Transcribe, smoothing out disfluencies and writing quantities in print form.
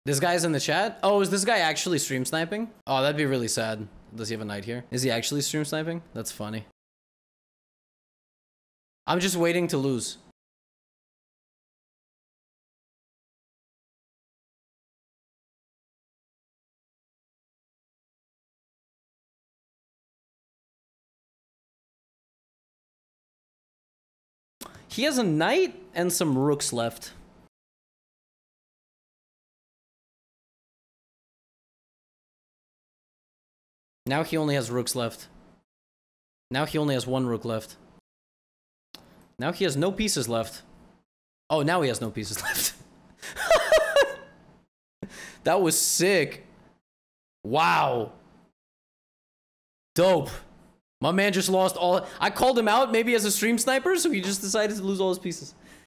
This guy's in the chat? Oh, is this guy actually stream sniping? Oh, that'd be really sad. Does he have a knight here? Is he actually stream sniping? That's funny. I'm just waiting to lose. He has a knight and some rooks left. Now he only has rooks left. Now he only has one rook left. Now he has no pieces left. Oh, now he has no pieces left. That was sick. Wow. Dope. My man just lost all... I called him out maybe as a stream sniper, so he just decided to lose all his pieces.